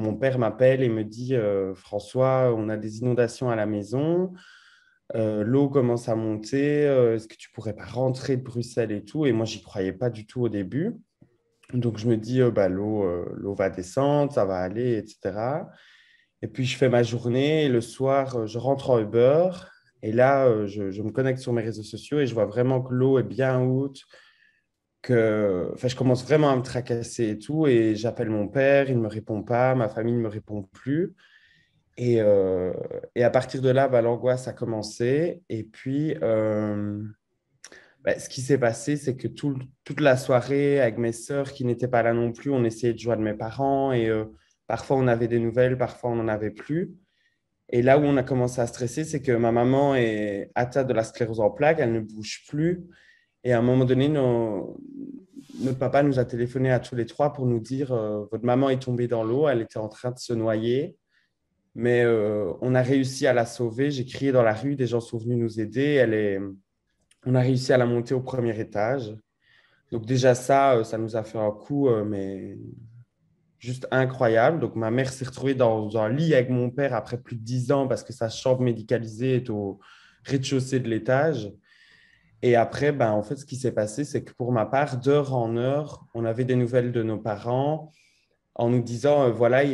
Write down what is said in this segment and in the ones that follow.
mon père m'appelle et me dit François, on a des inondations à la maison, l'eau commence à monter, est-ce que tu pourrais pas rentrer de Bruxelles et tout? Et moi, j'y croyais pas du tout au début. Donc, je me dis, bah, l'eau va descendre, ça va aller, etc. Et puis, je fais ma journée et le soir, je rentre en Uber. Et là, je me connecte sur mes réseaux sociaux et je vois vraiment que l'eau est bien haute, enfin, je commence vraiment à me tracasser et tout. Et j'appelle mon père, il ne me répond pas, ma famille ne me répond plus. Et à partir de là, bah, l'angoisse a commencé. Et puis, bah, ce qui s'est passé, c'est que toute la soirée, avec mes sœurs qui n'étaient pas là non plus, on essayait de joindre mes parents. Et parfois, on avait des nouvelles, parfois, on n'en avait plus. Et là où on a commencé à stresser, c'est que ma maman est atteinte de la sclérose en plaques, elle ne bouge plus. Et à un moment donné, notre papa nous a téléphoné à tous les trois pour nous dire votre maman est tombée dans l'eau, elle était en train de se noyer, mais on a réussi à la sauver. J'ai crié dans la rue, des gens sont venus nous aider. On a réussi à la monter au premier étage. Donc déjà ça, ça nous a fait un coup, mais juste incroyable. Donc ma mère s'est retrouvée dans un lit avec mon père après plus de 10 ans parce que sa chambre médicalisée est au rez-de-chaussée de l'étage. Et après, ben, en fait, ce qui s'est passé, c'est que pour ma part, d'heure en heure, on avait des nouvelles de nos parents en nous disant, voilà,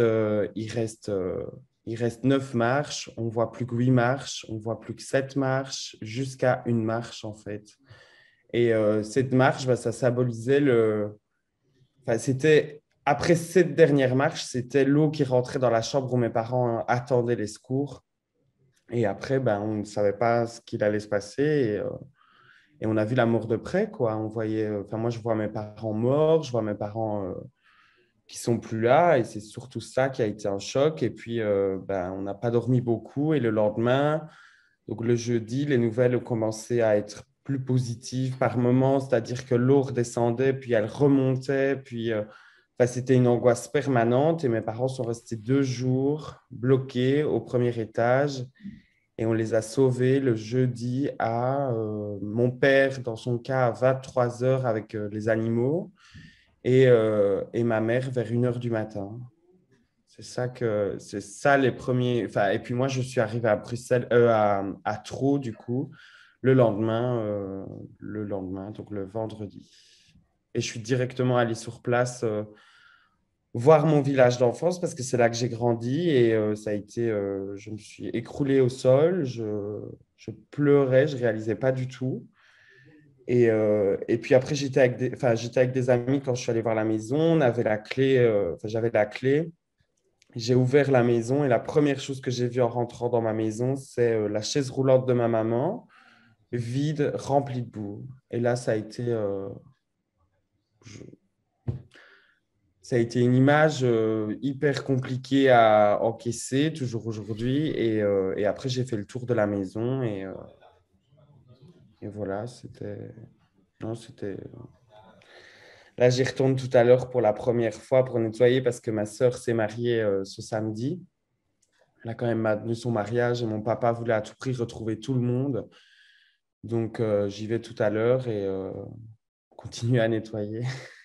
il reste 9 marches, on voit plus que 8 marches, on voit plus que 7 marches, jusqu'à une marche, en fait. Et cette marche, ben, ça symbolisait Enfin, c'était... Après cette dernière marche, c'était l'eau qui rentrait dans la chambre où mes parents attendaient les secours. Et après, ben, on ne savait pas ce qu'il allait se passer. Et on a vu la mort de près, quoi. On voyait, enfin, moi, je vois mes parents morts, je vois mes parents qui sont plus là, et c'est surtout ça qui a été un choc. Et puis, ben, on n'a pas dormi beaucoup. Et le lendemain, donc le jeudi, les nouvelles ont commencé à être plus positives par moments, c'est-à-dire que l'eau redescendait, puis elle remontait, puis enfin, c'était une angoisse permanente. Et mes parents sont restés 2 jours bloqués au premier étage. Et on les a sauvés le jeudi à mon père, dans son cas, à 23 heures avec les animaux et ma mère vers 1 heure du matin. C'est ça les premiers. Enfin, et puis moi, je suis arrivé à Bruxelles, à Trou, du coup, le lendemain, donc le vendredi. Et je suis directement allé sur place voir mon village d'enfance parce que c'est là que j'ai grandi et ça a été, je me suis écroulé au sol, je pleurais, je réalisais pas du tout. Et puis après, j'étais avec des amis quand je suis allé voir la maison, on avait la clé, enfin, j'avais la clé, j'ai ouvert la maison et la première chose que j'ai vue en rentrant dans ma maison, c'est la chaise roulante de ma maman, vide, remplie de boue. Et là, je- ça a été une image hyper compliquée à encaisser, toujours aujourd'hui. Et après, j'ai fait le tour de la maison et voilà, c'était... Non, c'était... Là, j'y retourne tout à l'heure pour la première fois pour nettoyer parce que ma sœur s'est mariée ce samedi. Elle a quand même maintenu son mariage et mon papa voulait à tout prix retrouver tout le monde. Donc, j'y vais tout à l'heure et continue à nettoyer.